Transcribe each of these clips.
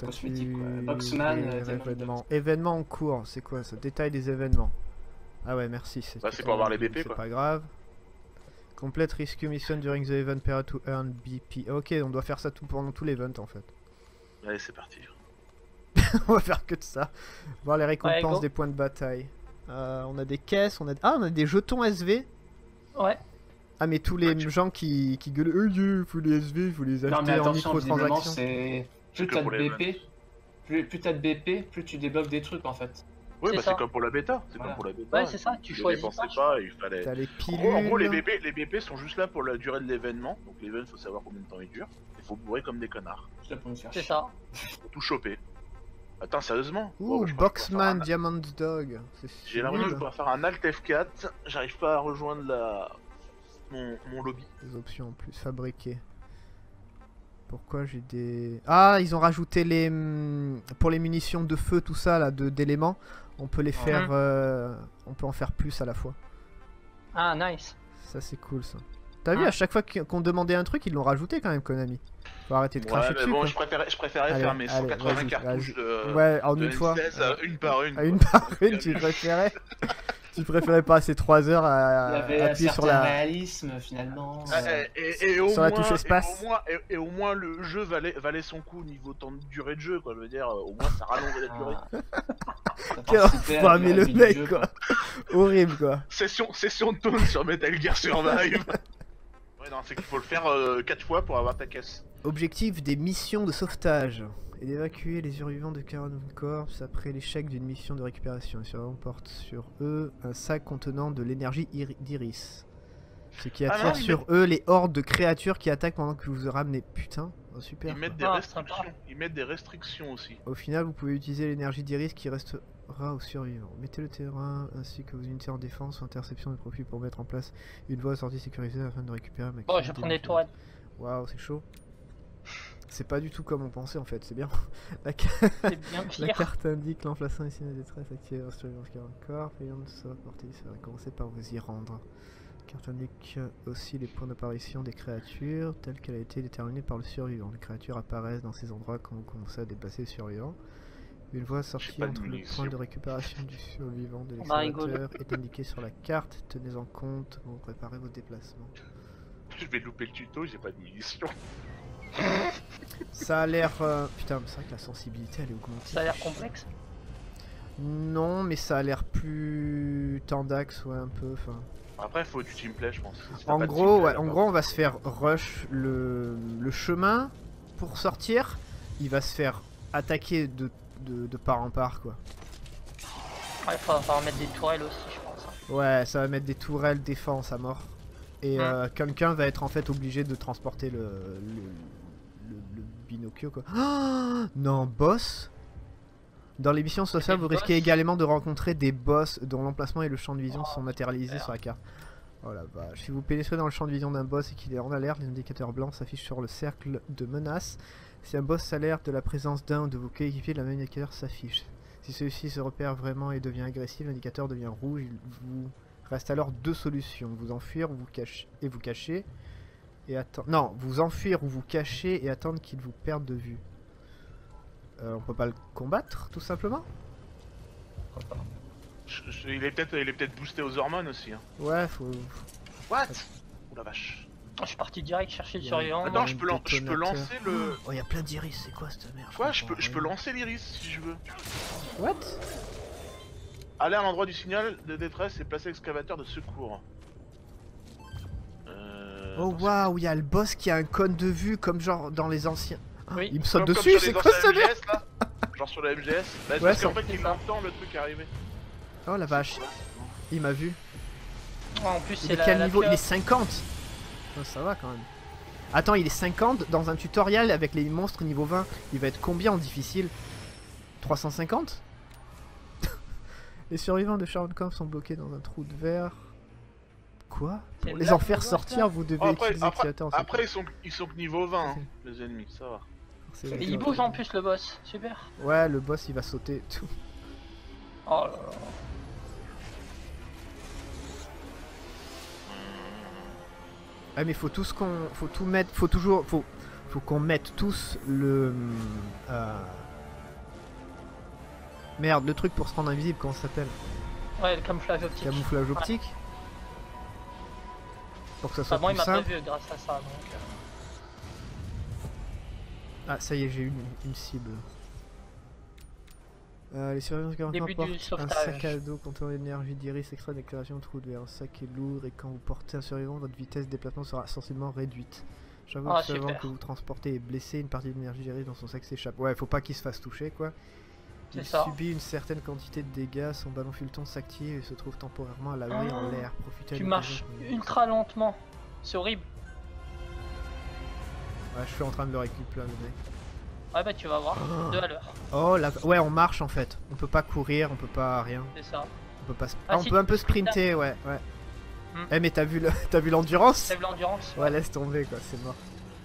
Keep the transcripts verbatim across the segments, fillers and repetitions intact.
Cosmétique, ouais. Boxman, euh, événements. Événements en cours, c'est quoi ça? Détail des événements. Ah ouais, merci. C'est bah, pour avoir les B P quoi. C'est pas grave. Complete rescue mission during the event period to earn B P. Ok, on doit faire ça tout pendant tout l'event en fait. Allez, c'est parti. On va faire que de ça. Voir les récompenses ouais, des points de bataille. Euh, on a des caisses, on a... Ah, on a des jetons S V. Ouais. Ah, mais tous les ouais, tu... gens qui, qui gueulent, oh, il faut les S V, il faut les acheter non, mais attention, en microtransactions. C'est plus t'as de B P, plus, plus t'as de B P, plus tu débloques des trucs en fait. Oui, bah c'est comme pour la bêta. C'est voilà. comme pour la bêta. Ouais, c'est ça, tu choisis pas. pas il fallait... T'as les pilules. En gros, en gros les, B P, les B P sont juste là pour la durée de l'événement. Donc l'événement, faut savoir combien de temps il dure. Il faut bourrer comme des connards. C'est ça. Faut tout choper. Attends, sérieusement? Ouh, oh, Boxman, un... Diamond Dog. J'ai l'impression que je pourrais faire un Alt F quatre. J'arrive pas à rejoindre la... mon, mon lobby. Des options en plus, fabriquer. Pourquoi j'ai des... Ah, ils ont rajouté les... Pour les munitions de feu, tout ça, là, d'éléments. On peut les faire... Mmh. Euh... On peut en faire plus à la fois. Ah, nice. Ça, c'est cool, ça. T'as mmh. vu, à chaque fois qu'on demandait un truc, ils l'ont rajouté quand même, Konami. Faut arrêter de cracher ouais, mais dessus. bon, quoi. je préférais, je préférais allez, faire mes cent quatre-vingts cartouches de... Ouais, en de une fois. À une par une. À une par une, tu préférais Tu préférais passer trois heures à, à appuyer sur la... réalisme, finalement. Euh... Et, et, et au sur moins, la touche espace. Et au, moins, et, et au moins, le jeu valait, valait son coup niveau temps de durée de jeu, quoi. Je veux dire, au moins, ça rallongeait la durée. Quel enfoiré le mec, jeu, quoi. Horrible, quoi. Session, session de tone sur Metal Gear Survive. Ouais, non, c'est qu'il faut le faire euh, quatre fois pour avoir ta caisse. Objectif des missions de sauvetage et d'évacuer les survivants de Karen Corps après l'échec d'une mission de récupération. Les survivants portent sur eux un sac contenant de l'énergie d'Iris. Ce qui attire ah non, sur met... eux les hordes de créatures qui attaquent pendant que vous vous ramenez. Putain, oh, super. Ils mettent, des ah, restrictions. Ils mettent des restrictions aussi. Au final, vous pouvez utiliser l'énergie d'Iris qui restera aux survivants. Mettez le terrain ainsi que vos unités en défense ou interception de profit pour mettre en place une voie de sortie sécurisée afin de récupérer un maximum. Oh, je prends des toilettes. Waouh, c'est chaud. C'est pas du tout comme on pensait en fait, c'est bien. La, bien La carte indique l'emplacement ici de détresse activé sur le corps, payant de sa portée, ça va commencer par vous y rendre. La carte indique aussi les points d'apparition des créatures, telles qu'elle a été déterminée par le survivant. Les créatures apparaissent dans ces endroits quand vous commencez à déplacer le survivant. Une voie sortie entre le point de récupération du survivant de l'explorateur est indiquée sur la carte. Tenez en compte quand vous préparez vos déplacements. Je vais louper le tuto, j'ai pas de munitions. Ça a l'air... Euh... Putain, c'est vrai que la sensibilité elle est augmentée. Ça a l'air complexe? Non, mais ça a l'air plus tendax, ouais, un peu. Fin... Après, il faut du teamplay, je pense. Si en gros, ouais, en gros, on va se faire rush le, le chemin pour sortir. Il va se faire attaquer de, de, de part en part, quoi. Ouais, il va falloir mettre des tourelles aussi, je pense. Ouais, ça va mettre des tourelles défense à mort. Et hum. euh, quelqu'un va être en fait obligé de transporter le, le, le, le Pinocchio, quoi. Oh non, boss. Dans les missions sociales, vous risquez également de rencontrer des boss dont l'emplacement et le champ de vision oh, sont matérialisés sur la carte. Oh la vache. Si vous pénétrez dans le champ de vision d'un boss et qu'il est en alerte, les indicateurs blancs s'affichent sur le cercle de menace. Si un boss s'alerte de la présence d'un de vos coéquipiers, le même indicateur s'affiche. Si celui-ci se repère vraiment et devient agressif, l'indicateur devient rouge. Il vous reste alors deux solutions. Vous enfuir ou vous cacher et vous cacher et attendre. Non, vous enfuir ou vous cacher et attendre qu'il vous perde de vue. Euh, on peut pas le combattre, tout simplement. je, je, Il est peut-être il est peut-être boosté aux hormones aussi. Hein. Ouais, faut... What? Oh la vache. Je suis parti direct chercher le survivant. Attends, je peux, lan je peux lancer le... Oh, il y a plein d'iris, c'est quoi cette merde? Ouais, je peux, je peux lancer l'iris si je veux. What? Aller à l'endroit du signal de détresse et placer l'excavateur de secours. Euh... Oh waouh, il y a le boss qui a un cône de vue comme genre dans les anciens... Oui. Il me saute comme, dessus, c'est quoi ça? Genre sur la M G S. Bah, ouais, parce qu'en fait il m'entend le truc arriver. Oh la vache. Il m'a vu. Oh, en plus c'est la, quel la niveau? Il est cinquante. Oh, ça va quand même. Attends, il est cinquante dans un tutoriel avec les monstres niveau vingt. Il va être combien en difficile? Trois cent cinquante? Les survivants de Sharon sont bloqués dans un trou de verre. Quoi? Pour les en faire sortir, vous devez oh, après, utiliser après, Après, après ils sont ils sont que niveau vingt, hein, les ennemis, ça va. Et il bouge en plus le boss, super. Ouais, le boss il va sauter tout. Oh là là. Ah mais faut tous qu'on, faut tout mettre, faut toujours, faut, faut qu'on mette tous le, euh, Merde, le truc pour se rendre invisible, comment ça s'appelle? Ouais, le camouflage optique. Camouflage Ouais. optique. Pour que ça soit Enfin, moi, il plus m'a pas simple. vu grâce à ça. Donc, euh, Ah, ça y est, j'ai eu une, une cible. Euh, les surveillants de Début du portent un sauvetage. sac à dos contenant l'énergie d'iris extra d'éclairation trou de verre. Un sac est lourd et quand vous portez un survivant, votre vitesse de déplacement sera sensiblement réduite. J'avoue Ah, que le survivant super. que vous transportez est blessé, une partie de l'énergie d'iris dans son sac s'échappe. Ouais, faut pas qu'il se fasse toucher quoi. C'est Il ça. subit une certaine quantité de dégâts, son ballon Fulton s'active et se trouve temporairement à l'abri Ah, en l'air. Profitez Tu de marches l'occasion. ultra lentement. C'est horrible. Ouais, je suis en train de le récupérer le mec. Ouais, bah tu vas voir. Oh. Deux à l'heure. Oh la... Ouais, on marche en fait. On peut pas courir, on peut pas rien. C'est ça. On peut pas. sp- Ah, Ah, on si, peut tu un peu peux sprinter. sprinter, ouais, ouais. Hmm. Eh mais t'as vu le... t'as vu l'endurance? Lève l'endurance. Ouais, laisse tomber quoi, c'est mort.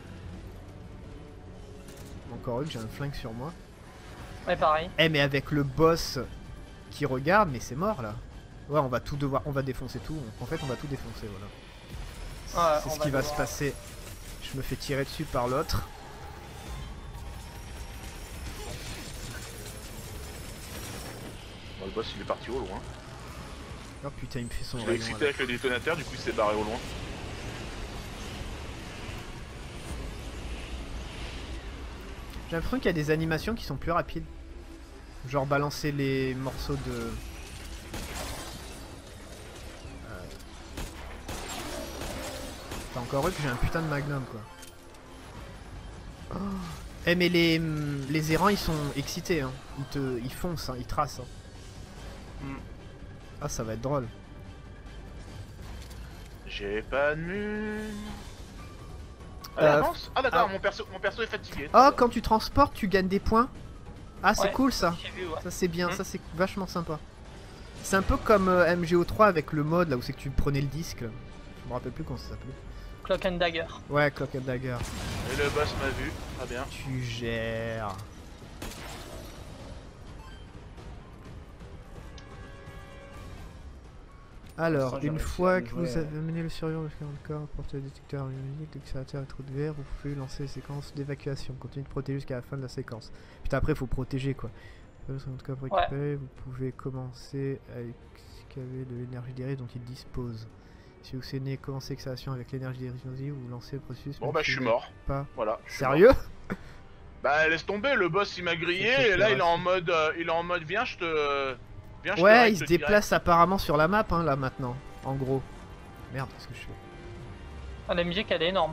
Encore une, j'ai un flingue sur moi. Ouais, pareil. Eh mais avec le boss qui regarde, mais c'est mort là. Ouais, on va tout devoir, on va défoncer tout. En fait, on va tout défoncer, voilà. Ouais, c'est on ce va qui va devoir. se passer. Je me fais tirer dessus par l'autre. Bon, le boss il est parti au loin. Oh putain, il me fait son Je l'ai rayon. excité là. avec le détonateur, du coup il s'est barré au loin. J'ai l'impression qu'il y a des animations qui sont plus rapides. Genre balancer les morceaux de... Euh. T'as encore eu que j'ai un putain de magnum quoi. Oh. Eh mais les, les errants ils sont excités hein. Ils te, ils foncent, hein. Ils tracent. Hein. Mm. Ah ça va être drôle. J'ai pas de mune. Ah, Euh, avance. Ah d'accord, ah. mon, perso, mon perso est fatigué. Oh quand tu transportes tu gagnes des points. Ah c'est Ouais, cool ça. J'ai vu, ouais. Ça c'est bien, Hmm. ça c'est vachement sympa. C'est un peu comme euh, M G O trois avec le mode là où c'est que tu prenais le disque. Là. Je me rappelle plus comment ça s'appelait. Clock and Dagger. Ouais, Clock and Dagger. Et le boss m'a vu, très bien. Tu gères. Alors, Ça, j'ai une réussi fois à que jouer, vous euh. avez amené le survivant de corps, portez le détecteur numérique, l'extincteur et trou de verre, vous pouvez lancer les séquences d'évacuation. Continuez de protéger jusqu'à la fin de la séquence. Putain, après, il faut protéger quoi. En tout cas, pour récupérer, vous pouvez commencer à excaver de l'énergie d'iris dont il dispose. Si vous saignez, commencez l'extraction avec l'énergie d'iris, vous lancez le processus. Bon même bah si je suis vous mort. Pas. Voilà. je suis Sérieux? mort. Bah laisse tomber, le boss il m'a grillé C'est et là il est sûr. en mode, euh, il est en mode viens je te, viens je te Ouais, règle il se direct. déplace apparemment sur la map hein, là maintenant. En gros. Merde, qu'est-ce que je fais? Ah, la musique elle est énorme.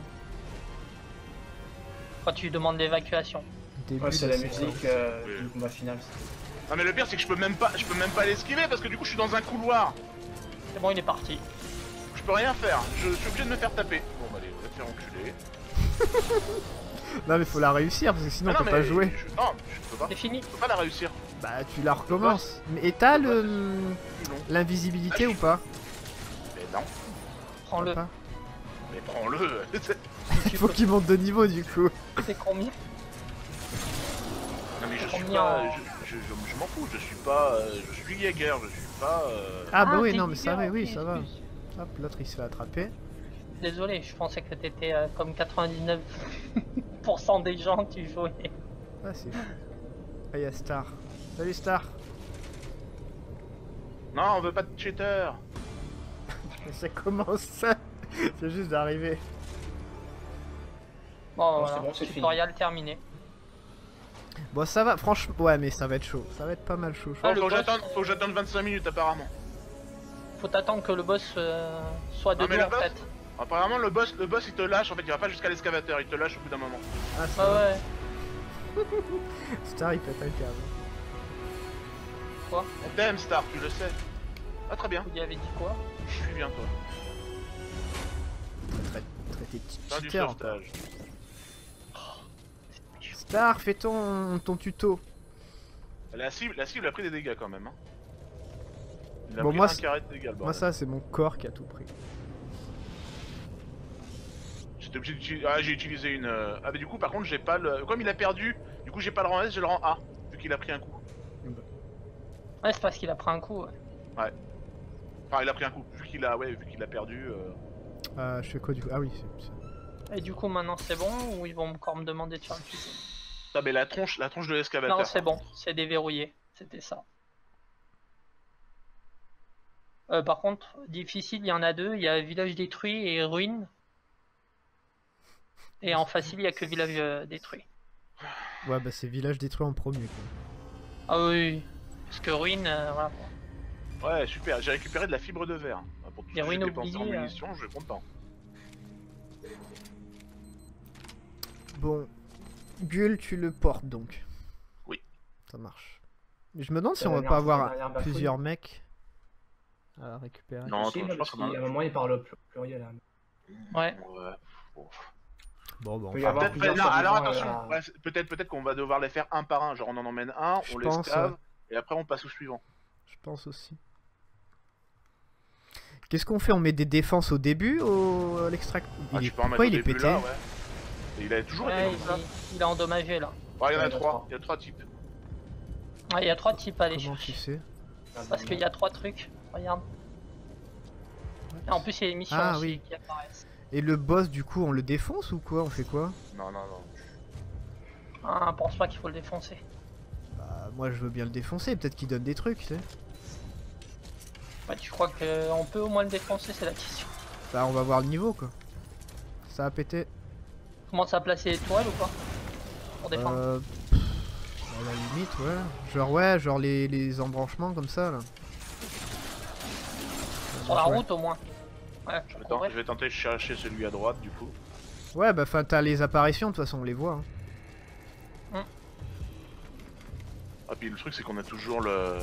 Quand tu demandes l'évacuation. Début Ouais, c'est de la séquence. musique euh, Oui. du combat final. Ah mais le pire c'est que je peux même pas, je peux même pas l'esquiver parce que du coup je suis dans un couloir. C'est bon, il est parti. Je peux rien faire, je, je suis obligé de me faire taper. Bon bah allez, on va te faire enculer. Non mais faut la réussir parce que sinon Ah on non, peut mais pas jouer. je- non, je peux pas, C'est fini. je peux pas la réussir. Bah tu la recommences. Mais et t'as le Plus long. l'invisibilité ou pas? Mais non, Prends-le. Pas. mais prends-le. Il faut qu'il monte de niveau du coup. C'est combien? Non mais je suis Combien pas, en- je, je, je- je m'en fous, je suis pas, euh, je suis Jäger, je suis pas... euh, Ah bah oui t'es non mais ça va, Jäger, oui ok, ça va. excuse. Hop l'autre il se fait attraper. Désolé, je pensais que t'étais euh, comme quatre-vingt-dix-neuf pour cent des gens tu jouais. Ah c'est fou. Ah y'a Star. Salut Star. Non, on veut pas de cheater. Mais ça commence ça. C'est juste d'arriver. Bon, Bon, voilà, c'est bon, c'est fini. tutoriel terminé. Bon ça va, franchement, ouais mais ça va être chaud. Ça va être pas mal chaud. je Bon, le faut, que boss, j'attende, faut que j'attende vingt-cinq minutes apparemment. Faut attendre que le boss euh, soit Non, mais debout le en boss- fait. Apparemment le boss, le boss il te lâche, en fait il va pas jusqu'à l'excavateur, il te lâche au bout d'un moment. Ah, ça Ah va. ouais, Star il pète un câble. quoi? On t'aime Star, tu le sais. Ah très bien, Vous lui avez dit quoi? je suis bien toi. Traite, traite tes petits Fin du cheaters encore. sauvetage. Star, fais ton, ton tuto. La cible, la cible a pris des dégâts quand même. Hein. Il a Bon, pris moi, un c'est- carré de dégâts le Moi bordel. ça c'est mon corps qui a tout pris. J'étais obligé d'utiliser... Ah j'ai utilisé une... euh, Ah mais du coup par contre j'ai pas le... Comme il a perdu, du coup j'ai pas le rang S, j'ai le rang A. Vu qu'il a pris un coup. Ouais, c'est parce qu'il a pris un coup. Ouais. Enfin il a pris un coup, vu qu'il a... Ouais, vu qu'il a perdu... euh, Euh, je fais quoi du coup? Ah oui, c'est ça. Et du coup, maintenant c'est bon ou ils vont encore me demander de faire le tuto? Ah mais la tronche, la tronche de l'excavateur. Non, c'est bon, c'est déverrouillé. C'était ça. Euh, par contre, difficile, il y en a deux. Il y a village détruit et ruine. Et en facile, il y a que village euh, détruit. Ouais, bah c'est village détruit en premier quoi. Ah oui, parce que ruine, euh, voilà. Ouais, super, j'ai récupéré de la fibre de verre. Pour tout ce Les que j'ai ruines dépensé en oubliées, munitions, je suis content. Bon, Gull, tu le portes donc. Oui. Ça marche. Mais je me demande si Euh, on va dernière- pas avoir dernière bafouille. plusieurs mecs à récupérer. Non, Si, attends, je parce pense qu'on qu'à a... un moment il parle au pl- pluriel. Hein. Ouais. Ouais. Bon. Bon, bon. peut y Ah, avoir peut-être, plusieurs non, alors survivants, attention, euh, ouais, c'est- peut-être peut-être qu'on va devoir les faire un par un, genre on en emmène un, Je on pense, l'esclave, ouais. et après on passe au suivant. Je pense aussi. Qu'est-ce qu'on fait? On met des défenses au début ou à l'extract? Ah, Il tu est... peux en mettre Pourquoi au il est début, pété? là, ouais. Et il a toujours Ouais, été comme ça. il, il est endommagé là. Ouais, il y en Ouais, a il y en a trois, trois. il y a trois types. Ouais, il y a trois types à aller Comment tu chercher. sais? Parce qu'il y a trois trucs, regarde. Et en plus, il y a les missions Ah, aussi oui. qui apparaissent. Et le boss, du coup, on le défonce ou quoi? On fait quoi? Non, non, non. Ah, je pense pas qu'il faut le défoncer. Bah, moi je veux bien le défoncer, peut-être qu'il donne des trucs, tu sais. Ouais, tu crois qu'on peut au moins le défoncer, c'est la question. Bah, on va voir le niveau quoi. Ça a pété. Commence à placer les toiles ou quoi? Pour défendre. Euh... pff, à la limite, ouais. Genre, ouais, genre les, les embranchements comme ça là. Sur la Ouais. route au moins. Ouais, Je pour vais, tenter, couvrir. je vais tenter de chercher celui à droite, du coup. Ouais, bah, enfin, t'as les apparitions, de toute façon, on les voit. Hein. Ah, puis le truc, c'est qu'on a toujours le...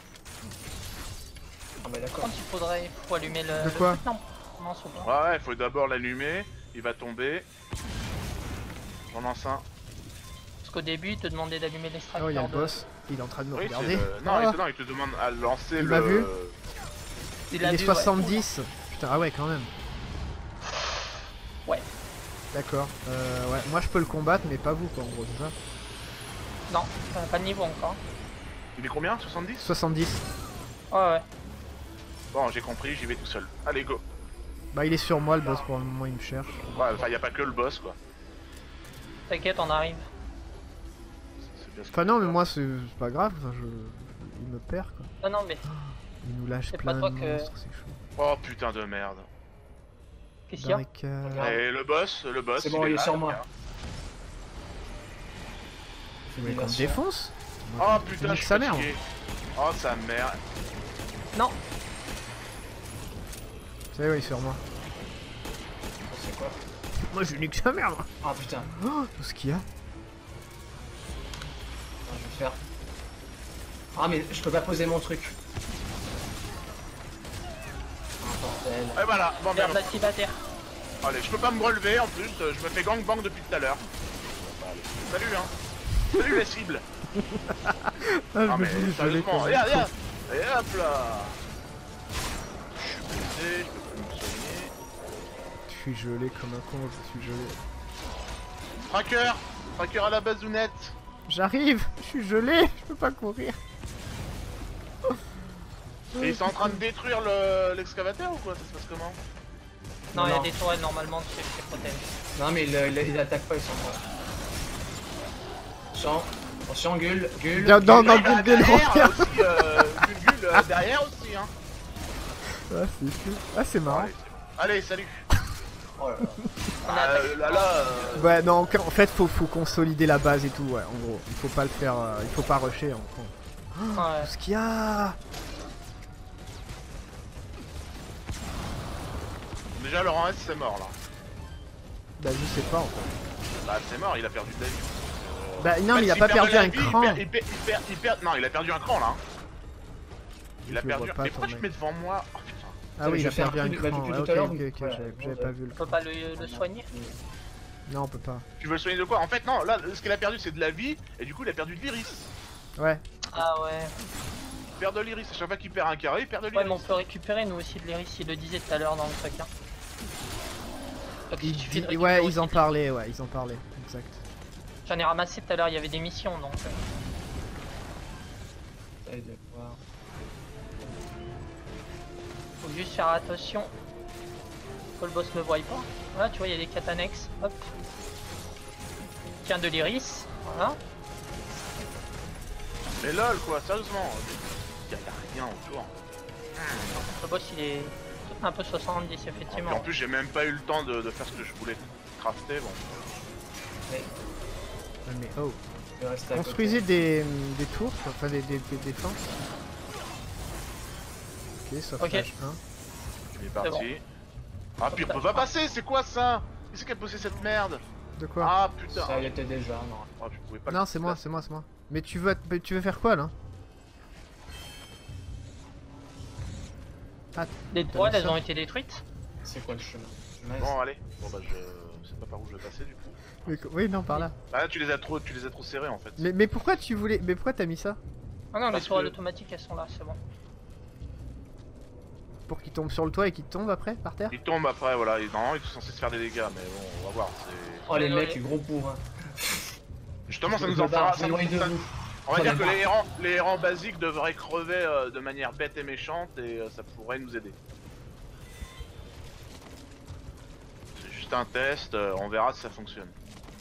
Ah bah Par d'accord. contre, il faudrait il faut allumer le. De le quoi truc, non, non, c'est bon. Ouais, ouais, il faut d'abord l'allumer, il va tomber. J'en lance un. Parce qu'au début, il te demandait d'allumer l'extracteur. Oh, il y a le de- boss. Il est en train de me Oui, c'est regarder. le... Non, Ah, il te, non, il te demande à lancer Il le... m'a vu. Il il l'a est vu, ouais. soixante-dix. Putain, ah ouais, quand même. Ouais. D'accord. Euh, ouais, moi je peux le combattre, mais pas vous quoi, en gros, c'est ça? Non, t'as pas de niveau encore. Il est combien? soixante-dix? soixante-dix. Ouais, ouais. Bon, j'ai compris, j'y vais tout seul. Allez, go. Bah, il est sur moi le boss pour le moment, il me cherche. Ouais, enfin, y a pas que le boss, quoi. T'inquiète, on arrive. C'est bien ce Enfin, que non, je mais veux moi c'est c'est pas grave, enfin, je... il me perd quoi. Non, non, mais Il nous lâche C'est plein pas de toi que- monstres, c'est chaud. faire. Oh, putain de merde. qu'est-ce qu'il y a? Barricade. Regarde. Et le boss, le boss... C'est bon, il est là, sur moi. regarde. Vous voulez qu'on le Diversion. défonce? Oh, putain, Nique je suis sa mère. fatigué. Oh, sa mère. Non, C'est ouais, il est sur moi. C'est quoi? Moi je nique sa mère moi. Ah putain. Oh, tout ce qu'il y a. Attends, je vais faire. Ah mais je peux pas poser mon truc. Ah bordel. Et voilà, bon, merde, merde. l'activateur. Allez, je peux pas me relever en plus, euh, je me fais gangbang depuis tout à l'heure. Salut, hein. Salut la cible. Ah, je Ah me mais dis, je l'ai sérieusement, quand même. regarde, regarde. Et hop là. Je suis blessé, je peux plus me soigner. Je suis gelé comme un con, je suis gelé. Tracker. Tracker à la bazounette. J'arrive, je suis gelé, je peux pas courir. Et ils sont en train de détruire le- l'excavateur ou quoi? Ça se passe comment? Non, il y a Non. des tourelles normalement qui qui protègent. Non mais il, il, il attaque pas, ils sont pas. Attention, attention Gull, Gull. Non, non, Gull. non, Ah, Gull, Gull, derrière reviens. aussi, euh, Gull, Gull, euh, derrière aussi, hein. Ah, c'est fou. Ah, c'est marrant. Allez, allez, salut. Oh là là. On a Ah, attaqué. euh, là là. euh, Ouais, non, en en fait, faut, faut consolider la base et tout, ouais, en gros. Il faut pas le faire, euh, il faut pas rusher, en gros. Ouais. Tout ce qu'il y a. Déjà, Laurent S, c'est mort là. Bah, je sais pas, en fait. Bah, c'est mort, il a perdu de la vie. Euh, Bah, non, en fait, mais il a s'il pas perd de perdu la un vie, il cran. perd- Il perd, il perd, il perd- Non, il a perdu un cran là. hein. Il a Je le perdu. vois pas, Mais ton pourquoi tu mec. mets devant moi? Oh putain. Ah oui, il Je a vais faire perdu un plus de- bah, cran. depuis Ouais, tout ok, à l'heure, ok, ok, voilà, j'avais bon, j'avais bah, pas vu le On peut pas le, le soigner. Non, on peut pas. Tu veux le soigner de quoi? En fait, non, là, ce qu'il a perdu, c'est de la vie, et du coup, il a perdu de l'iris. Ouais. Ah ouais. Il perd de l'iris. À chaque fois qu'il perd un carré, il perd de Ouais, mais on l'iris. peut récupérer nous aussi de l'iris, il le disait tout à l'heure dans le truc. Hein. Donc, il Ils suffit de di- récupérer ouais, aussi ils en des- parlaient, ouais, ils en parlaient. Exact. J'en ai ramassé tout à l'heure, il y avait des missions donc. euh, J'essaie de voir. Faut juste faire attention que le boss ne voie pas. Voilà, tu vois, il y a des quêtes annexes. Hop. Tiens, de l'iris. Voilà. Mais lol, quoi, sérieusement. Il y a rien autour. Le boss il est un peu soixante-dix Et effectivement. en plus, j'ai même pas eu le temps de, de faire ce que je voulais crafter. Bon. Mais Ouais, mais oh. je vais rester à côté. Construisez des, des tours, quoi, enfin des, des, des défenses. Ok, sauvetage un. Il est parti. bon. Ah, puis on peut pas passer, c'est quoi ça? Qui c'est qui a posé cette merde? De quoi? Ah putain. Ça y était déjà, non. Ah, tu pouvais pas Non, le- c'est moi, c'est moi, c'est moi. Mais tu veux, mais tu veux faire quoi là? Ah, Les t'as toiles mis elles ça ont été détruites. C'est quoi le chemin? Le chemin, Bon, allez. Bon, bah, je sais pas par où je vais passer du coup. oui, co- oui, non, par là. Ah, là, tu les as trop, tu les as trop serrés en fait. Mais, mais pourquoi tu voulais, mais pourquoi t'as mis ça? Ah non, les Parce toiles que- automatiques elles sont là, c'est bon. Pour qu'il tombe sur le toit et qu'il tombe après, par terre? Ils tombent après, voilà. Ils, normalement, ils sont censés se faire des dégâts, mais bon, on va voir. c'est- Oh les Désolé. mecs, gros bourrin. Justement, ça Je nous me en fera. barre, Ça nous- j'éloigne de ça- vous. On va Oh, dire les que barres. les errants, les errants basiques devraient crever euh, de manière bête et méchante et euh, ça pourrait nous aider. C'est juste un test, euh, on verra si ça fonctionne.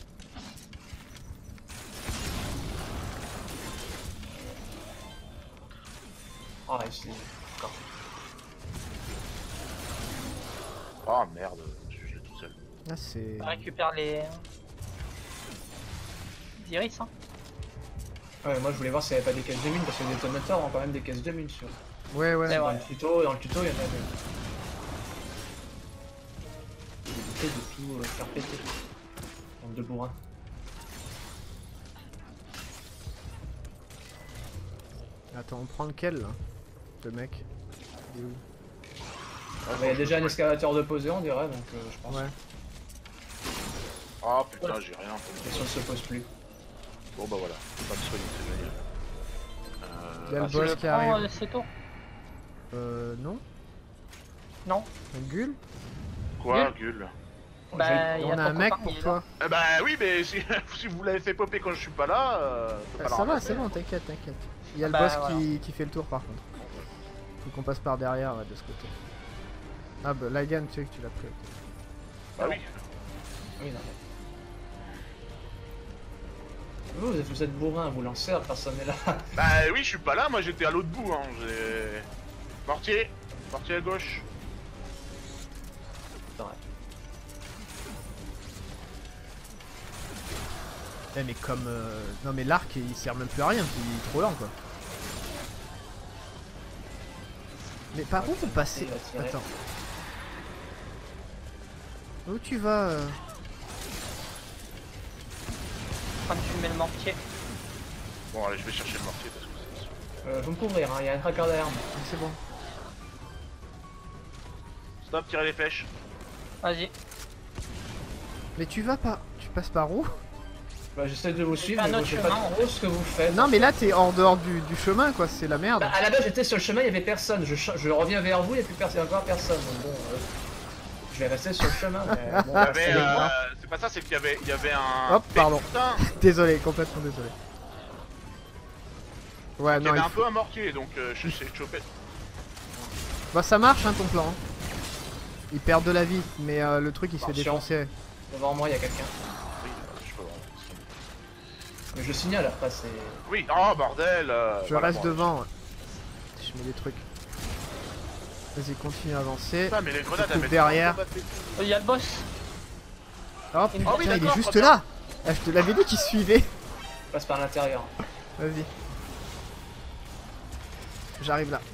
Ah, ici. D'accord. Ah merde, je je l'ai tout seul. Ah, c'est. On récupère les... les iris hein. Ouais, moi je voulais voir s'il n'y avait pas des caisses de mine parce que les détonateurs ont quand même des caisses de mine sur. Ouais, ouais. C'est Dans vrai. le tuto, dans le tuto, il y en a deux. J'ai évité de tout euh, faire péter. Bande de bourrin. Attends, on prend lequel là? Le mec. Il est où? Ah, bah, il y a déjà un escalator de posé, on dirait, donc euh, je pense Ouais. Ah putain, j'ai rien. que la question ne se pose plus. Bon bah voilà, pas de soigner, c'est génial. Il y a Euh, le ah, Tu boss le qui prends arrive. euh, c'est tôt. Euh, non? Non. Un gueule? quoi, Gull? Bah, il y On a ton un mec copain, pour il est toi. Eh bah oui, mais si, si vous l'avez fait popper quand je suis pas là, euh, faut Ah, pas ça la va, ramasser. c'est bon, t'inquiète, t'inquiète. Il y a le Bah, boss voilà. qui, qui fait le tour par contre. Faut qu'on passe par derrière ouais, de ce côté. Ah bah Lagan, tu sais que tu l'as pris. ok. Bah oui. Oui, non. Vous, vous êtes- vous êtes bourrin, vous lancez, personne n'est là. Bah oui, je suis pas là, moi j'étais à l'autre bout, hein. J'ai. Mortier Mortier à gauche. Attends, Eh mais comme... euh, non mais l'arc il sert même plus à rien, il est trop lent quoi. Mais par où vous passez? il va tirer. Attends. Où tu vas euh En train de fumer le mortier. Bon, allez, je vais chercher le mortier parce que c'est sûr. Euh, faut me couvrir, hein, il y a un tracker derrière moi. Ah, c'est bon. Stop, tirez les flèches. Vas-y. Mais tu vas pas... Tu passes par où? Bah, j'essaie de vous suivre, un mais bon, autre je sais pas chemin, trop ce que vous faites. Non mais là t'es hors dehors du, du chemin quoi, c'est la merde. Bah, à la base, j'étais sur le chemin, il y avait personne. Je, ch- je reviens vers vous, il n'y a plus personne, encore personne. Donc bon, euh, je vais rester sur le chemin. Mais bon, Il y avait, c'est euh, moi. c'est pas ça, c'est qu'il y avait, il y avait un. Hop, pardon. Putain, Désolé, complètement désolé. Ouais il y non avait il un faut... peu un mortier, donc euh, je sais choper. Bah ça marche hein ton plan. hein. Ils perdent de la vie, mais euh, le truc il se fait Attention. défoncer. Devant moi, il y a quelqu'un. Oui, euh, je peux voir. Mais je signale après, c'est. Oui, oh bordel euh, Je voilà, reste bon, devant. ouais. Je mets des trucs. Vas-y, continue à avancer. Putain, mais les grenades, coupe elles mettent derrière. longtemps à passer. Euh, Il y a le boss. Hop, Ah putain, oui, il est d'accord, juste très là. Ah, je te l'avais dit qu'il suivait. Je passe par l'intérieur. Vas-y. J'arrive là.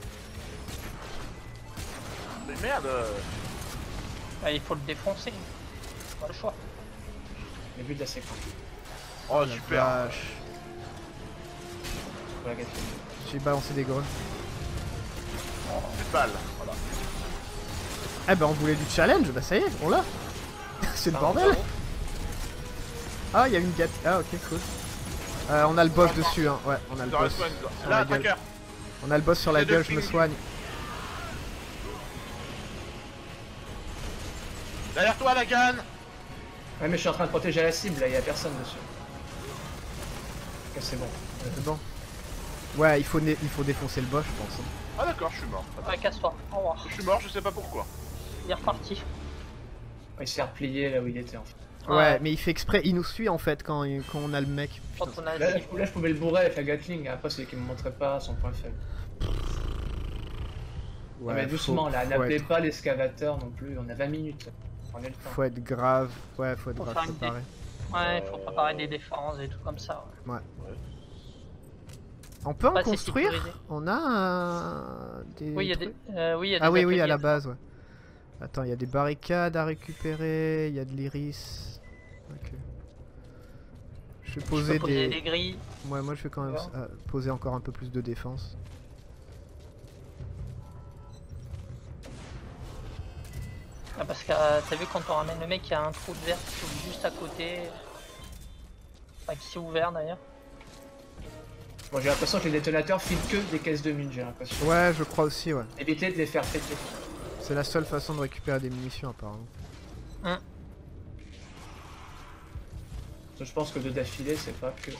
Mais merde euh, Bah, il faut le défoncer. Pas le choix. Le but de la séquence. Oh super. Vache. Pour la Gatling. J'ai balancé des greux. Cette balle, voilà. Eh ben on voulait du challenge, bah ça y est, on l'a. C'est le Ah, bordel. bravo. Ah, il y a une gat. Ah, ok, cool. Euh, on a le boss dessus, hein. Ouais, on a le Dans la boss. soigne, sur là, la gueule. tracker. On a le boss sur la C'est de gueule, je me ping. soigne. Derrière toi, la canne. Ouais, mais je suis en train de protéger la cible, là, il y a personne dessus. Ok, c'est bon. C'est bon. Ouais, il faut, né- il faut défoncer le boss, je pense. hein. Ah d'accord, je suis mort. Ouais, casse-toi. Au revoir. Je suis mort, je sais pas pourquoi. Il est reparti. Il s'est replié là où il était en fait. Ouais, Ouais. mais il fait exprès, il nous suit en fait quand, il- quand on a le mec. Quand Putain, on a Là, là, le je- là, je pouvais le bourrer avec la Gatling, après c'est qu'il me montrait pas son point faible. Ouais, mais doucement faut- là, faut n'appelez être- pas l'excavateur non plus, on a vingt minutes. Prenez le temps. Faut être grave, ouais, faut être Faut grave faire une préparé. Ouais, il faut préparer des défenses et tout comme ça. Ouais. On peut en Pas assez construire? sécurisé. On a un... des Oui, il y a trucs des. euh, oui, il y a des Ah oui, oui, à ateliers. la base, ouais. Attends, il y a des barricades à récupérer, il y a de l'iris. Ok. Je vais Je poser, peux poser des... des grilles. Ouais, moi je vais quand même D'accord. euh, poser encore un peu plus de défense. Ah, parce que euh, t'as vu quand on ramène le mec, il y a un trou de verre qui s'ouvre juste à côté. Enfin, qui s'est ouvert d'ailleurs. Bon, j'ai l'impression que les détonateurs filent que des caisses de mine, j'ai l'impression. Ouais, je crois aussi, ouais. Évitez de les faire péter. C'est la seule façon de récupérer des munitions apparemment. Hum. Je pense que deux d'affilée, c'est pas que.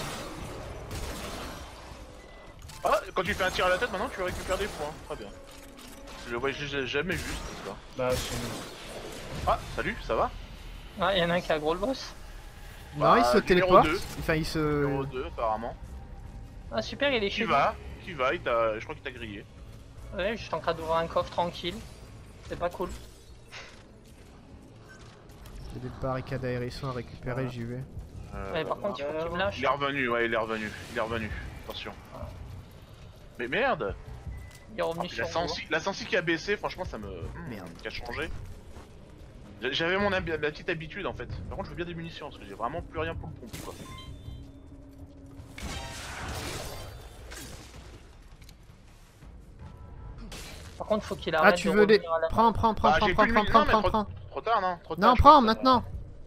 Ah, quand tu fais un tir à la tête, maintenant tu récupères des points. Très bien. Je le vois j'ai jamais vu cette histoire. Bah, c'est. Ah, salut, ça va? Ah, il y en a un qui a gros le boss. Non, Bah, il se numéro téléporte. deux. Enfin, il se. Numéro deux apparemment. Ah, super, il est Qui chez lui. va? Qui va? Il t'a... Je crois qu'il t'a grillé. Ouais, je suis en train d'ouvrir un coffre tranquille. C'est pas cool. Il y a des barricades à hérisson à récupérer, j'y vais. Euh, Ouais, par contre, il faut qu'il me lâche. Il est revenu, ouais, il est revenu. Il est revenu. Attention. Mais merde! Il est revenu Ah, sur la, moi. sensi... la sensi qui a baissé, franchement, ça me. Merde. Qui a changé. J'avais mon hab- ma petite habitude en fait. Par contre, je veux bien des munitions parce que j'ai vraiment plus rien pour le pompe quoi. Par contre, faut qu'il Ah, arrête tu de veux des. revenir à la... Prends, prends, prends, Ah, prends, j'ai prends, plus prends, le prends, non, mais prends, trop- prends. Trop tard, non? Trop tard. Non, je prends pense, maintenant.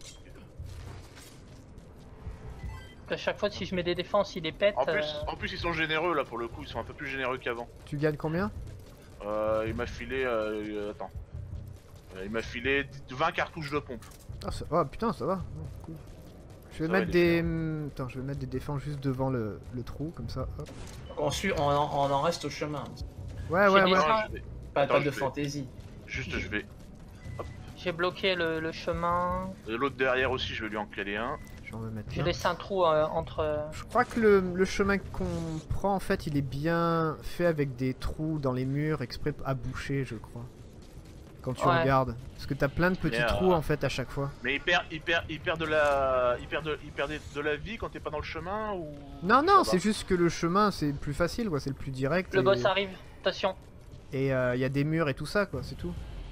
À chaque fois, si je mets des défenses, il les pète. En plus, euh, en plus, ils sont généreux là pour le coup. Ils sont un peu plus généreux qu'avant. Tu gagnes combien? Euh, il m'a filé. Euh, euh, attends. Euh, il m'a filé vingt cartouches de pompe. Ah, ça... oh putain, ça va. Oh, cool. Je vais Ça va, mettre il est des. hum, Attends, je vais mettre des défenses juste devant le, le trou, comme ça. Hop. Donc on, suit, on, en, on en reste au chemin. Ouais, J'ai ouais, des- ouais. Non, je vais- Pas, Attends, pas je de vais- fantaisie. Juste, je vais. J'ai bloqué le, le chemin. Et l'autre derrière aussi, je vais lui en caler un. J'en vais mettre J'ai là. laissé un trou euh, entre. euh, Je crois que le, le chemin qu'on prend, en fait, il est bien fait avec des trous dans les murs exprès à boucher, je crois. Quand tu Ouais. regardes. Parce que t'as plein de petits Mais, euh, trous, en fait, à chaque fois. Mais il perd, il perd, il perd de la, il perd de, il perd de, de la vie quand t'es pas dans le chemin ou. Non, Ça non, va. c'est juste que le chemin, c'est plus facile, quoi. C'est le plus direct. Le et... boss arrive. Attention. Et il euh, y a des murs et tout ça, quoi, c'est tout.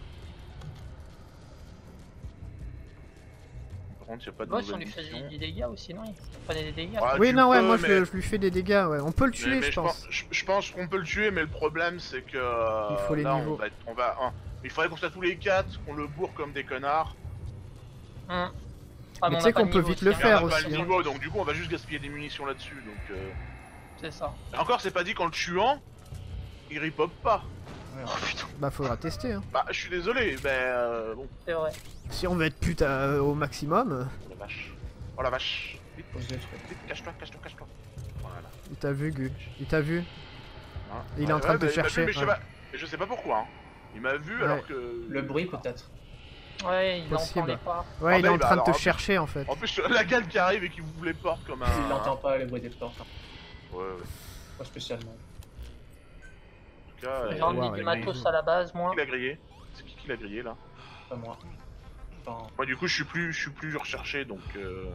Par contre, y a pas Le de boss, on nouvelles lui faisait missions. des dégâts aussi, non? Il prenait des dégâts. Ah, oui, tu non, ouais, peux, moi je, mais- le- je lui fais des dégâts, ouais. On peut le Mais- tuer, mais je pense. je, je pense qu'on peut le tuer, mais le problème c'est que euh, Il faut les là, niveaux. on va, être- on va, hein, il faudrait qu'on soit tous les quatre, qu'on le bourre comme des connards. Hum. Ah, Mais on tu sais a pas qu'on de peut niveau vite le aussi, hein. faire on a pas aussi, le hein. niveau, donc du coup on va juste gaspiller des munitions là-dessus. Donc euh... C'est ça. et encore, c'est pas dit qu'en le tuant, il ripop pas. Oh putain, Bah, faudra tester, hein. Bah, je suis désolé, mais euh, bon, c'est vrai. Si on veut être pute euh, au maximum, euh, oh la vache, oh la vache, vite, Faut se détruire. vite, cache-toi, cache-toi, cache-toi. Voilà. il t'a vu, Gu. Il t'a vu. Hein. Il est en train de te bah, il m'a chercher, vu, mais je sais ouais. pas, mais je sais pas pourquoi. Hein. Il m'a vu Ouais. alors que. Le bruit peut-être. Ouais, il Possible. n'entendait pas. Ouais, Ah il bah, est en bah, train de alors, te en plus- chercher, en fait. En plus, la gale qui arrive et qui vous les porte comme un. Il n'entend pas le bruit des portes. hein. Ouais, ouais. Pas spécialement. En tout cas, J'ai euh, remis voir, du il matos à la base, moi. qui l'a grillé? C'est qui qui l'a grillé là? Pas moi. Enfin, Moi du coup je suis plus je suis plus recherché donc euh,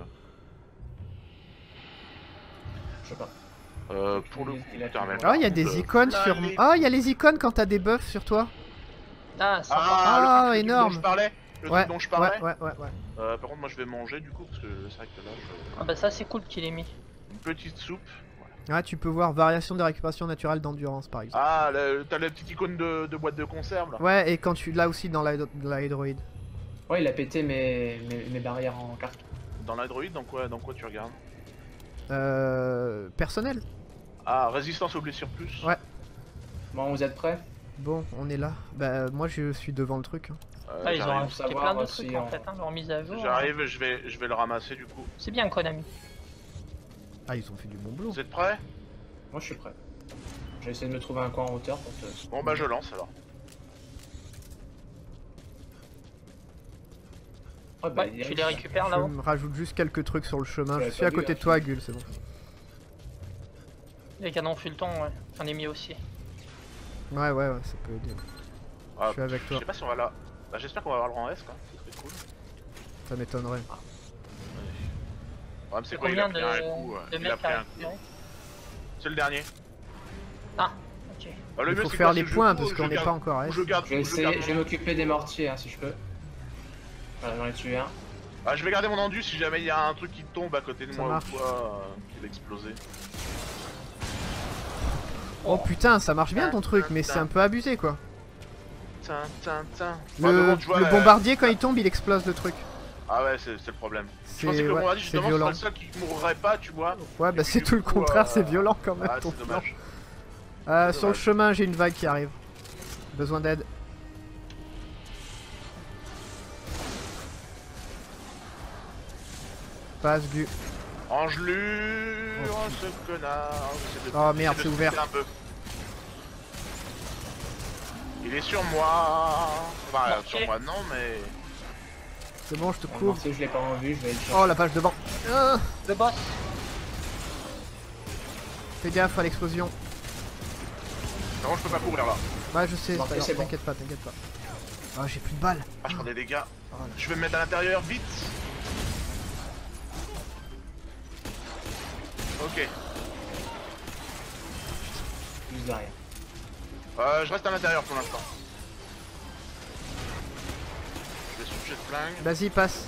je sais pas. euh, pour le coup. Il a- putain, mais Ah, il y a par des contre, icônes là, sur. les- Ah, il y a les icônes quand t'as des buffs sur toi. Ah, ça va. Ah, Ah, le truc- le truc énorme. dont je parlais, le Ouais, truc dont je parlais. ouais, ouais, ouais, ouais. Euh, par contre moi je vais manger du coup parce que c'est vrai que là je... Ah bah ça c'est cool qu'il ait mis. une petite soupe. Ah, tu peux voir variation de récupération naturelle d'endurance, par exemple. Ah le- t'as la petite icône de, de boîte de conserve là. Ouais, et quand tu là aussi dans la, la Hydroid. Ouais, il a pété mes, mes, mes barrières en carton. Dans l'Android dans quoi dans quoi tu regardes? Euh. Personnel. Ah résistance aux blessures plus. Ouais. Bon, vous êtes prêts? Bon, on est là. Bah, moi je suis devant le truc. hein. Euh, Ah, ils ont j'arrive, rajouté savoir plein de si trucs on- en fait, hein, leur mise à jour. j'arrive, je vais je vais le ramasser du coup. C'est bien Konami. Ah, ils ont fait du bon boulot. Vous êtes prêts? Moi, je suis prêt. J'ai essayé de me trouver un coin en hauteur pour te... Bon bah je lance alors. Ah, bah, Ouais, il y a tu une- les récupères Je là-haut. me rajoute juste quelques trucs sur le chemin. J'avais Je suis pas à vu, côté hein, de toi, je- Gul, c'est bon. Les canons fulton, ouais. J'en ai mis aussi. Ouais, ouais, ouais, ça peut aider. Ah, Je suis avec Je toi. sais pas si on va là. Bah, j'espère qu'on va avoir le rang S quoi, ce serait cool. Ça m'étonnerait. Ouais, mais c'est C'est quoi, il a combien pris de, un coup, euh, de il a mecs pris à un coup. récupérer? C'est le dernier. Ah, ok. Bah, le Il mieux, faut c'est faire quoi, les c'est que je points cours, parce je qu'on n'est garde- pas encore à ou S. Je garde, Je vais ou je garde essayer, je vais mon- m'occuper des mortiers hein, si je peux. Voilà, j'en ai tué un. Ah, je vais garder mon endu si jamais il y a un truc qui tombe à côté de Ça moi marche. ou quoi, euh, qui va exploser. Oh putain, ça marche bien ton truc, mais c'est un peu abusé quoi. Tin, tin, tin. Le, Ouais, mais bon, tu vois, le euh, bombardier quand il tombe, il explose le truc. Ah ouais, c'est c'est le problème. Je C'est pensais que le ouais, bombardier c'est justement violent. serait le seul qui mourrait pas, tu vois. Ouais, Et bah puis, c'est du tout le coup, contraire, euh, c'est violent quand même Ah, ton c'est plan. dommage. Euh, C'est sur le dommage. chemin, j'ai une vague qui arrive. Besoin d'aide. Passe Gu. Angelure, Oh, ce connard. J'essaie de- Oh, merde, j'essaie de c'est se ouvert. pousser un peu. Il est sur moi. Enfin, Ok. sur moi non, mais. C'est bon, je te Le couvre. mortier, je l'ai pas en vue, je vais le chercher. Oh la page devant. Ah, Le boss. fais gaffe à l'explosion. Non, je peux pas courir là. Ouais, je sais, c'est Non, pas grave, c'est bon. t'inquiète pas, t'inquiète pas. Oh, j'ai plus de balles. Ah, je prends des dégâts. Oh, là. Je vais me mettre à l'intérieur, vite. Ok. Juste derrière. Euh, je reste à l'intérieur pour l'instant. Je vais switcher de flingue. Vas-y, passe.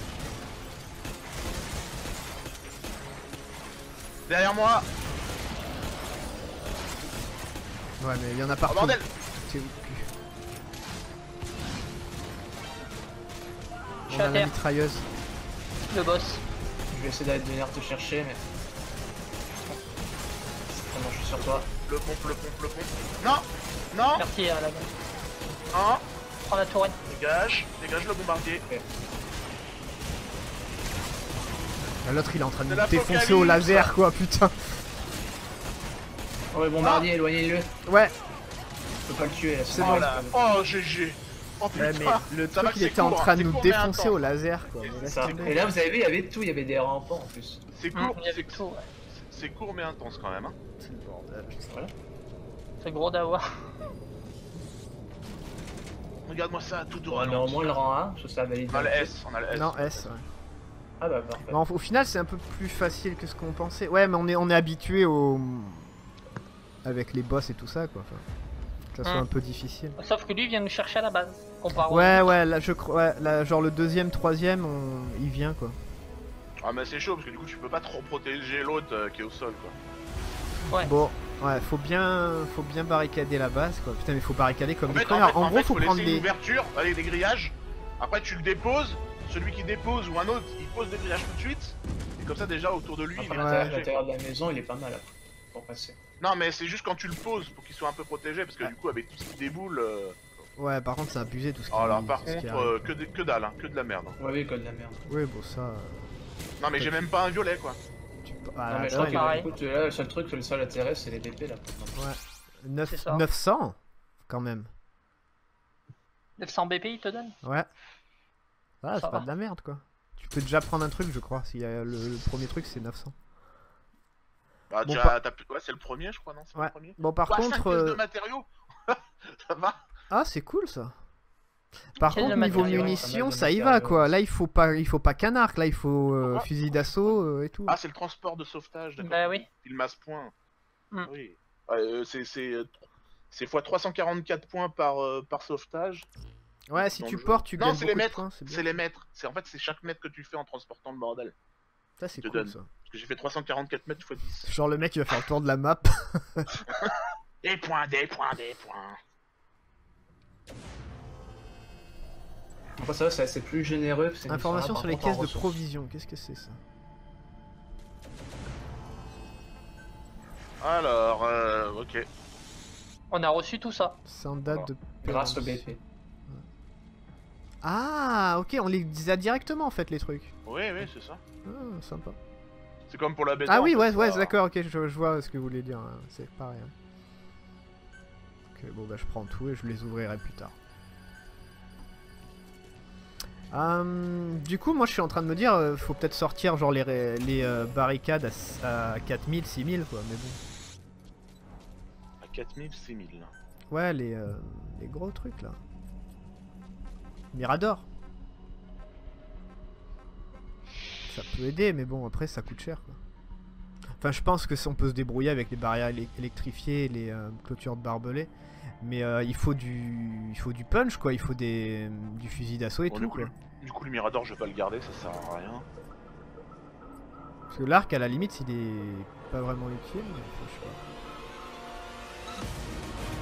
Derrière moi. Ouais, mais il y en a Oh partout. bordel. C'est où le cul. Je On suis a à la terre. mitrailleuse. Le boss. Je vais essayer d'aller venir te chercher, mais. Vraiment, je suis sur toi. Le pompe, le pompe, le pompe. Non. Non. Merci à la gueule. Non. Prends la tourelle. Dégage. Dégage le bombardier. Ah, l'autre il est en train de C'est nous défoncer l'apocalypse. au laser quoi, putain. Oh, le bombardier, éloignez-le. Ouais, Je peux pas le tuer là. C'est bon. bon. Voilà. Oh, G G. Oh ouais, putain. mais le Ça va truc que il c'est était en court, train hein, de c'est nous court, mais défoncer intense. au laser quoi. Mais C'est laisse ça. tomber. Et là, vous avez vu, il y avait tout, il y avait des rampants en plus. C'est Hum, court, il y avait c'est- tout, ouais. c'est court mais intense quand même. Hein. C'est le bordel. Voilà. C'est gros d'avoir. Regarde-moi ça, tout On a au ralenti. moins le rang un, parce que ça valide. On a le S, on a le S. Non, S, ouais. Ah bah parfait. Bon, au final, c'est un peu plus facile que ce qu'on pensait. Ouais, mais on est, on est habitué au. Avec les boss et tout ça, quoi. Enfin, que ça soit Hum. un peu difficile. Sauf que lui vient nous chercher à la base. Comparé au- Ouais, ouais, là, je crois. Ouais, là, genre le deuxième, troisième, on... il vient, quoi. Ah mais c'est chaud parce que du coup tu peux pas trop protéger l'autre euh, qui est au sol quoi. Bon, ouais, faut bien, faut bien barricader la base, quoi. Putain, mais faut barricader comme En des fait, en, connards. fait, En en gros, fait, faut faut prendre laisser une des. ouverture, allez des grillages. Après tu le déposes, celui qui dépose ou un autre, il pose des grillages tout de suite. Et comme ça déjà autour de lui, il Après, est Ouais. l'intérieur protégé. l'intérieur de la maison, il est pas mal après, pour passer. Non mais c'est juste quand tu le poses pour qu'il soit un peu protégé parce que du coup avec tout ce qui déboule. euh, Ouais, par contre, c'est abusé tout ce qui. Oh là par tout ce qui contre arrive, euh, quoi. que, de- que dalle, hein, que de la merde. hein. Ouais, oui, code de la merde. Ouais, bon, ça. euh, Non mais j'ai même pas un violet quoi. Tu... non, Ah, mais je ouais, crois que pareil. écoute, là, le seul truc, le seul intérêt, c'est les D P là. ouais. neuf- C'est ça. neuf cents quand même. neuf cents B P il te donne. Ouais. Ah, c'est Ça pas va. de la merde, quoi. Tu peux déjà prendre un truc, je crois. S'il y a le, le premier truc, c'est neuf cents. Bah Bon, déjà, par- t'as pu- ouais c'est le premier je crois non c'est pas Ouais. le premier. Bon, par Ouah, cinq contre. pièces euh, de matériaux. Ça va. Ah, c'est cool ça. Par Quel contre, de niveau matériaux, munitions, pas mal de ça y va matériaux. quoi. Là, il faut pas, il faut pas qu'un arc. Là, il faut euh, Pourquoi fusil d'assaut euh, et tout. Ah c'est le transport de sauvetage d'accord. Bah oui. Il masse point. Hmm. Oui. Euh, c'est c'est euh, c'est fois trois cent quarante-quatre points par euh, par sauvetage. Ouais, si dans tu le jeu. portes, tu Non, gagnes c'est beaucoup les de mètres. points. C'est bien. C'est les mètres. C'est en fait c'est chaque mètre que tu fais en transportant le bordel. Ça, c'est te cool donne. ça. Parce que j'ai fait trois cent quarante-quatre mètres fois dix. Genre le mec, il va faire le tour de la map. Des points, des points, des points. Après, ça, c'est c'est plus généreux. parce que ces Information missions-là, sur les par contre, en caisses de ressources. provisions. Qu'est-ce que c'est ça? Alors, euh, ok. On a reçu tout ça. Sans date de Grâce au pérence. B P. Ah, ok, on les a directement en fait les trucs. Oui, oui, c'est ça. Ah, sympa. C'est comme pour la bêta. Ah en oui, fait, ouais, ça- ouais, d'accord, ok, je, je vois ce que vous voulez dire. hein, C'est pareil. hein. Ok, bon bah je prends tout et je les ouvrirai plus tard. Hum, du coup, moi je suis en train de me dire, euh, faut peut-être sortir genre les, ré- les euh, barricades à, s- à quatre mille, six mille quoi, mais bon. À quatre mille, six mille. Ouais, les, euh, les gros trucs là. Mirador. Ça peut aider, mais bon, après ça coûte cher quoi. Enfin, je pense que si on peut se débrouiller avec les barrières éle- électrifiées et les euh, clôtures de barbelés. Mais euh, il faut du il faut du punch quoi, il faut des du fusil d'assaut et Bon, tout du, coup, quoi. le- du coup, le Mirador, je vais pas le garder, ça sert à rien. Parce que l'arc à la limite il est pas vraiment utile, mais je sais pas.